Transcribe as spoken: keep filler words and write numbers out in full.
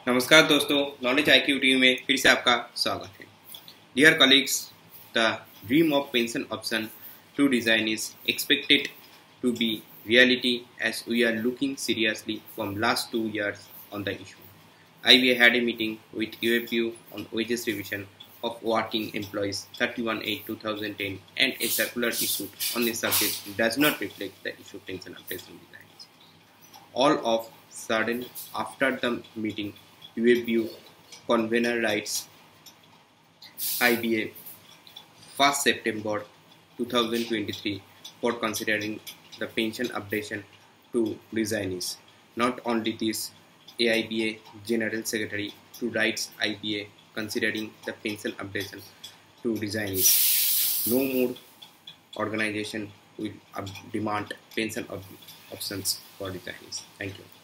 नमस्कार दोस्तों, knowledge IQ TV में फिर से आपका स्वागत है। Dear colleagues, the dream of pension option to design is expected to be reality as we are looking seriously from last two years on the issue. I we had a meeting with U A P U on wages revision of working employees thirty-one eight two thousand ten and a circular issued on the subject does not reflect the issue pension updation designs. All of sudden after the meeting, U A P U convener writes I B A first September two thousand twenty-three for considering the pension updation to resignees. Not only this, A I B A General Secretary to writes I B A considering the pension updation to resignees. No more organization will demand pension op options for resignees. Thank you.